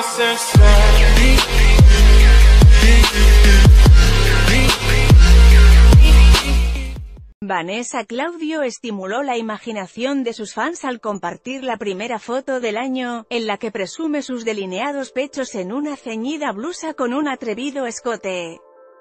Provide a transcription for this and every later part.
Vanessa Claudio estimuló la imaginación de sus fans al compartir la primera foto del año, en la que presume sus delineados pechos en una ceñida blusa con un atrevido escote.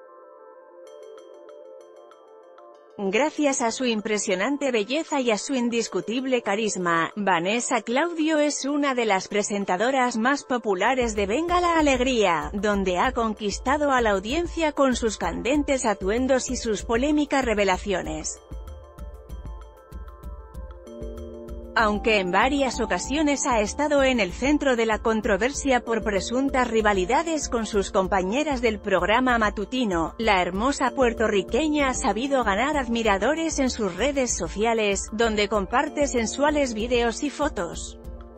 Gracias a su impresionante belleza y a su indiscutible carisma, Vanessa Claudio es una de las presentadoras más populares de Venga la Alegría, donde ha conquistado a la audiencia con sus candentes atuendos y sus polémicas revelaciones. Aunque en varias ocasiones ha estado en el centro de la controversia por presuntas rivalidades con sus compañeras del programa matutino, la hermosa puertorriqueña ha sabido ganar admiradores en sus redes sociales, donde comparte sensuales videos y fotos.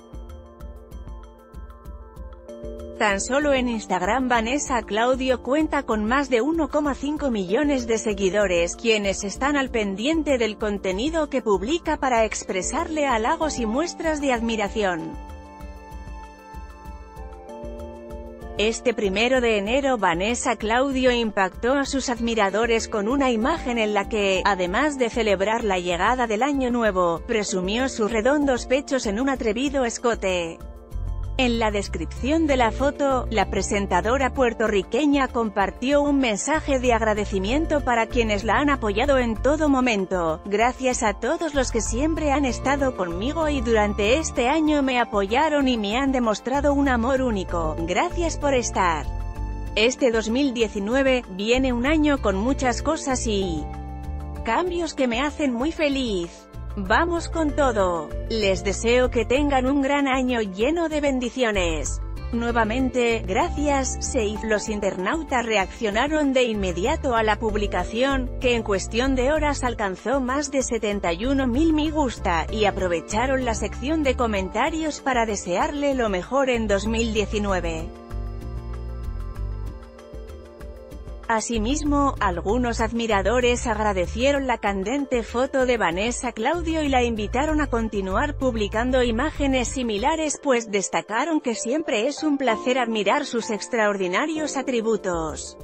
Tan solo en Instagram Vanessa Claudio cuenta con más de 1,5 millones de seguidores, quienes están al pendiente del contenido que publica para expresarle halagos y muestras de admiración. Este 1 de enero Vanessa Claudio impactó a sus admiradores con una imagen en la que, además de celebrar la llegada del año nuevo, presumió sus redondos pechos en un atrevido escote. En la descripción de la foto, la presentadora puertorriqueña compartió un mensaje de agradecimiento para quienes la han apoyado en todo momento. Gracias a todos los que siempre han estado conmigo y durante este año me apoyaron y me han demostrado un amor único. Gracias por estar. Este 2019 viene un año con muchas cosas y cambios que me hacen muy feliz. Vamos con todo. Les deseo que tengan un gran año lleno de bendiciones. Nuevamente, gracias, Seif. Los internautas reaccionaron de inmediato a la publicación, que en cuestión de horas alcanzó más de 71.000 me gusta, y aprovecharon la sección de comentarios para desearle lo mejor en 2019. Asimismo, algunos admiradores agradecieron la candente foto de Vanessa Claudio y la invitaron a continuar publicando imágenes similares, pues destacaron que siempre es un placer admirar sus extraordinarios atributos.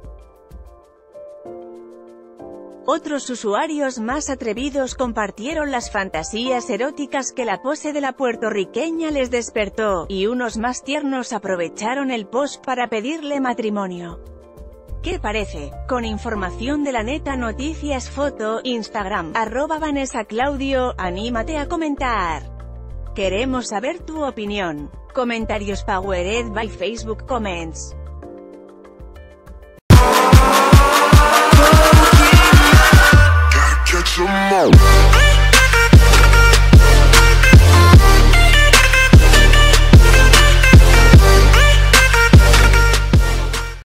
Otros usuarios más atrevidos compartieron las fantasías eróticas que la pose de la puertorriqueña les despertó, y unos más tiernos aprovecharon el post para pedirle matrimonio. ¿Qué parece? Con información de La Neta Noticias Foto, Instagram, @Vanessa Claudio, anímate a comentar. Queremos saber tu opinión. Comentarios powered by Facebook Comments. Gotta catch 'em all.